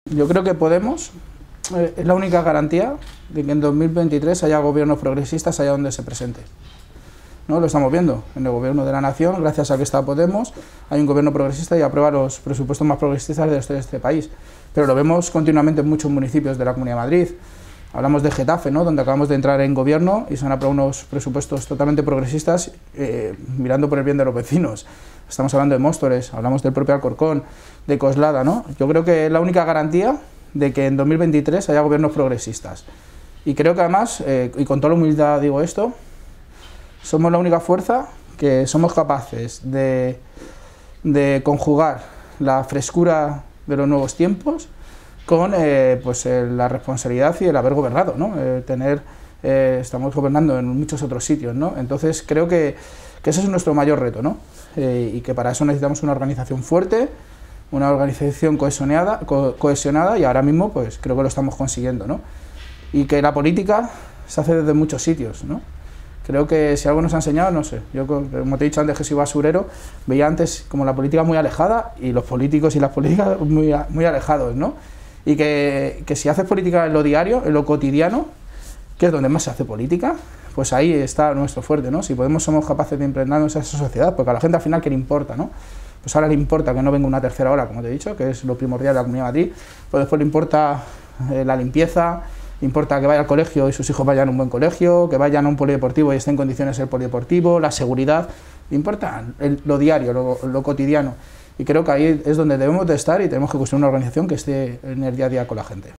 Yo creo que Podemos es la única garantía de que en 2023 haya gobiernos progresistas allá donde se presente. ¿No? Lo estamos viendo en el gobierno de la nación, gracias a que está Podemos, hay un gobierno progresista y aprueba los presupuestos más progresistas de este país. Pero lo vemos continuamente en muchos municipios de la Comunidad de Madrid. Hablamos de Getafe, ¿no? Donde acabamos de entrar en gobierno y se han aprobado unos presupuestos totalmente progresistas, mirando por el bien de los vecinos. Estamos hablando de Móstoles, hablamos del propio Alcorcón, de Coslada, ¿no? Yo creo que es la única garantía de que en 2023 haya gobiernos progresistas. Y creo que además, y con toda la humildad digo esto, somos la única fuerza que somos capaces de conjugar la frescura de los nuevos tiempos con la responsabilidad y el haber gobernado, ¿no? Estamos gobernando en muchos otros sitios, ¿no? Entonces creo que ese es nuestro mayor reto, ¿no? Y que para eso necesitamos una organización fuerte, una organización cohesionada y ahora mismo pues creo que lo estamos consiguiendo, ¿no? Y que la política se hace desde muchos sitios, ¿no? Creo que si algo nos ha enseñado, no sé, yo como te he dicho antes que soy basurero, veía antes como la política muy alejada y los políticos y las políticas muy alejados, ¿no? Y que si haces política en lo diario, en lo cotidiano, que es donde más se hace política, pues ahí está nuestro fuerte, ¿no? Si somos capaces de impregnarnos a esa sociedad, porque a la gente al final, ¿qué le importa, no? Pues ahora le importa que no venga una tercera ola, como te he dicho, que es lo primordial de la Comunidad de Madrid, pues después le importa la limpieza, le importa que vaya al colegio y sus hijos vayan a un buen colegio, que vayan a un polideportivo y esté en condiciones el polideportivo, la seguridad, le importa lo diario, lo cotidiano. Y creo que ahí es donde debemos de estar y tenemos que construir una organización que esté en el día a día con la gente.